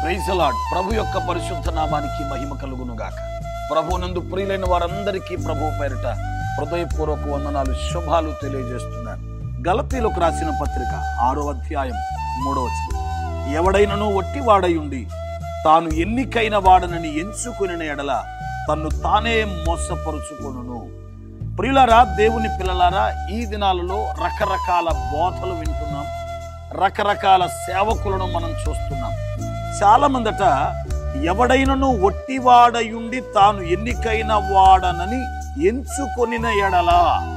Praise the lord. ప్రభు యొక్క పరిశుద్ధ నామానికి మహిమ కలుగును గాక. ప్రభునందు ప్రియులైన వారందరికీ ప్రభు పేరిట హృదయపూర్వక వందనాలు, శుభాలు తెలియజేస్తున్నాను. గలతీలకు రాసిన పత్రిక 6వ అధ్యాయం 3వ వచనం. ఎవడైనను ఒట్టివాడయుండి తాను ఎన్నికైన వాడనని ఎంచుకుని ఎడల తన్ను తానే మోసపరుచుకొనును. ప్రియులారా, దేవుని పిల్లలారా, ఈ దినాలలో రకరకాల బోధలు వింటున్నాం, రకరకాల సేవకులను మనం చూస్తున్నాం. చాలా మందట ఎవడైనను ఒట్టివాడయుండి తాను ఎన్నికైన వాడనని ఎంచుకొనిన ఎడల,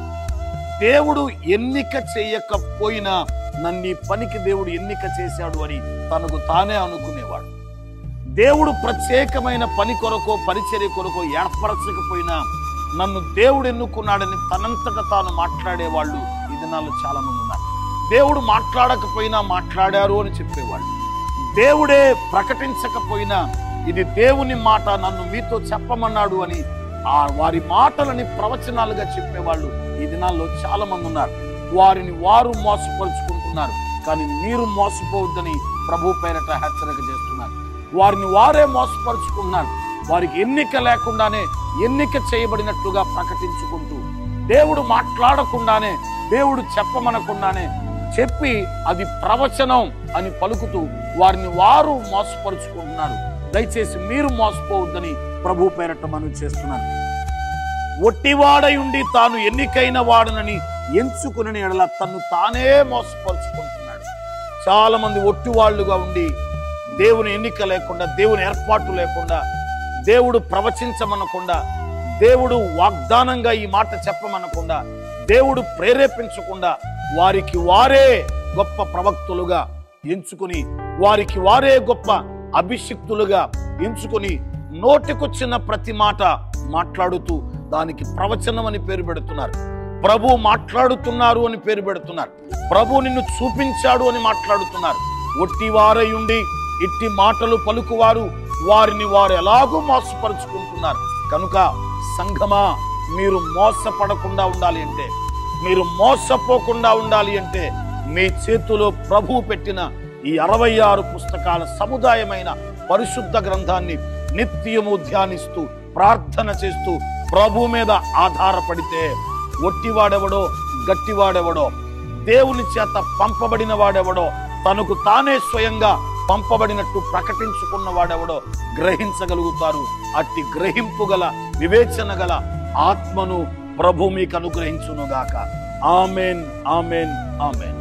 దేవుడు ఎన్నిక చేయకపోయినా నన్ను ఈ పనికి దేవుడు ఎన్నిక చేశాడు అని తనకు తానే అనుకునేవాడు. దేవుడు ప్రత్యేకమైన పని కొరకో పరిచర్య కొరకో ఏర్పరచకపోయినా నన్ను దేవుడు ఎన్నుకున్నాడని తనంతట తాను మాట్లాడేవాళ్ళు ఈ దినాల్లో చాలా మంది ఉన్నారు. దేవుడు మాట్లాడకపోయినా మాట్లాడారు అని చెప్పేవాళ్ళు. దేవుడే ప్రకటించకపోయినా ఇది దేవుని మాట, నన్ను మీతో చెప్పమన్నాడు అని వారి మాటలని ప్రవచనాలుగా చెప్పేవాళ్ళు ఈ దినాల్లో చాలా మంది ఉన్నారు. వారిని వారు మోసపరుచుకుంటున్నారు. కానీ మీరు మోసపోవద్దని ప్రభు పేరట హెచ్చరిక చేస్తున్నారు. వారిని వారే మోసపరుచుకుంటున్నారు. వారికి ఎన్నిక లేకుండానే ఎన్నిక చేయబడినట్లుగా ప్రకటించుకుంటూ, దేవుడు మాట్లాడకుండానే, దేవుడు చెప్పమనకుండానే చెప్పి అది ప్రవచనం అని పలుకుతూ వారిని వారు మోసపరుచుకుంటున్నారు. దయచేసి మీరు మోసపోవద్దని ప్రభు పేరట మనం చేస్తున్నారు. ఒట్టివాడయుండి తాను ఎన్నికైన వాడనని ఎంచుకుని ఎడల తన్ను తానే మోసపరుచుకుంటున్నాడు. చాలా మంది ఒట్టివాళ్లుగా ఉండి దేవుని ఎన్నిక లేకుండా, దేవుని ఏర్పాటు లేకుండా, దేవుడు ప్రవచించమనకుండా, దేవుడు వాగ్దానంగా ఈ మాట చెప్పమనకుండా, దేవుడు ప్రేరేపించకుండా వారికి వారే గొప్ప ప్రవక్తులుగా ఎంచుకుని, వారికి వారే గొప్ప అభిషిక్తులుగా ఎంచుకుని నోటికొచ్చిన ప్రతి మాట మాట్లాడుతూ దానికి ప్రవచనం అని పేరు పెడుతున్నారు. ప్రభు మాట్లాడుతున్నారు అని పేరు పెడుతున్నారు. ప్రభు నిన్ను చూపించాడు అని మాట్లాడుతున్నారు. ఒట్టివారయుండి ఇట్టి మాటలు పలుకువారు వారిని వారు ఎలాగూ మోసపరుచుకుంటున్నారు. కనుక సంఘమా, మీరు మోసపడకుండా ఉండాలి అంటే, మీరు మోసపోకుండా ఉండాలి అంటే మీ చేతిలో ప్రభు పెట్టిన ఈ 66 పుస్తకాల సముదాయమైన పరిశుద్ధ గ్రంథాన్ని నిత్యము ధ్యానిస్తూ ప్రార్థన చేస్తూ ప్రభు మీద ఆధారపడితే, ఒట్టివాడెవడో గట్టివాడెవడో, దేవుని చేత పంపబడిన వాడెవడో, తనకు తానే స్వయంగా పంపబడినట్టు ప్రకటించుకున్న వాడెవడో గ్రహించగలుగుతారు. అట్టి గ్రహింపు గల, వివేచన గల ఆత్మను ప్రభు మీకు అనుగ్రహించునుగాక. Amen, amen, amen.